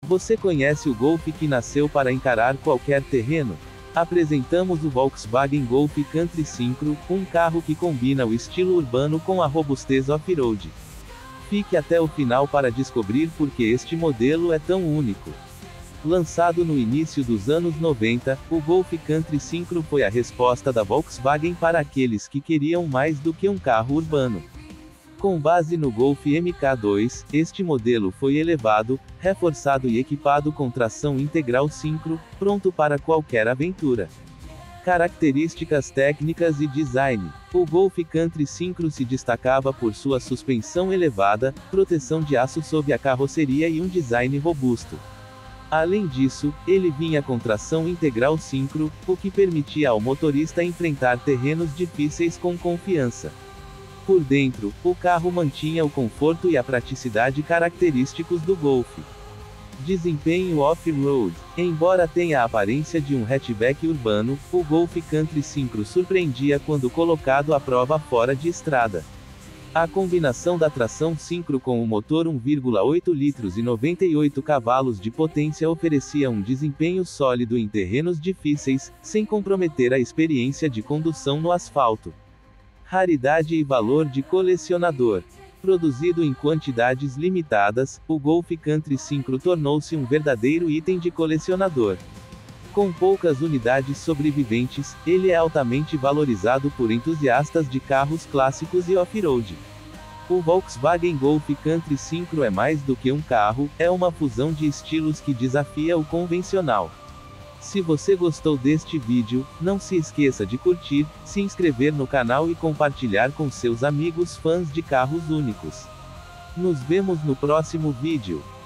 Você conhece o Golf que nasceu para encarar qualquer terreno? Apresentamos o Volkswagen Golf Country Syncro, um carro que combina o estilo urbano com a robustez off-road. Fique até o final para descobrir por que este modelo é tão único. Lançado no início dos anos 90, o Golf Country Syncro foi a resposta da Volkswagen para aqueles que queriam mais do que um carro urbano. Com base no Golf MK2, este modelo foi elevado, reforçado e equipado com tração integral Syncro, pronto para qualquer aventura. Características técnicas e design. O Golf Country Syncro se destacava por sua suspensão elevada, proteção de aço sob a carroceria e um design robusto. Além disso, ele vinha com tração integral Syncro, o que permitia ao motorista enfrentar terrenos difíceis com confiança. Por dentro, o carro mantinha o conforto e a praticidade característicos do Golf. Desempenho off-road. Embora tenha a aparência de um hatchback urbano, o Golf Country Syncro surpreendia quando colocado à prova fora de estrada. A combinação da tração Syncro com o motor 1,8 litros e 98 cavalos de potência oferecia um desempenho sólido em terrenos difíceis, sem comprometer a experiência de condução no asfalto. Raridade e valor de colecionador. Produzido em quantidades limitadas, o Golf Country Syncro tornou-se um verdadeiro item de colecionador. Com poucas unidades sobreviventes, ele é altamente valorizado por entusiastas de carros clássicos e off-road. O Volkswagen Golf Country Syncro é mais do que um carro, é uma fusão de estilos que desafia o convencional. Se você gostou deste vídeo, não se esqueça de curtir, se inscrever no canal e compartilhar com seus amigos fãs de carros únicos. Nos vemos no próximo vídeo.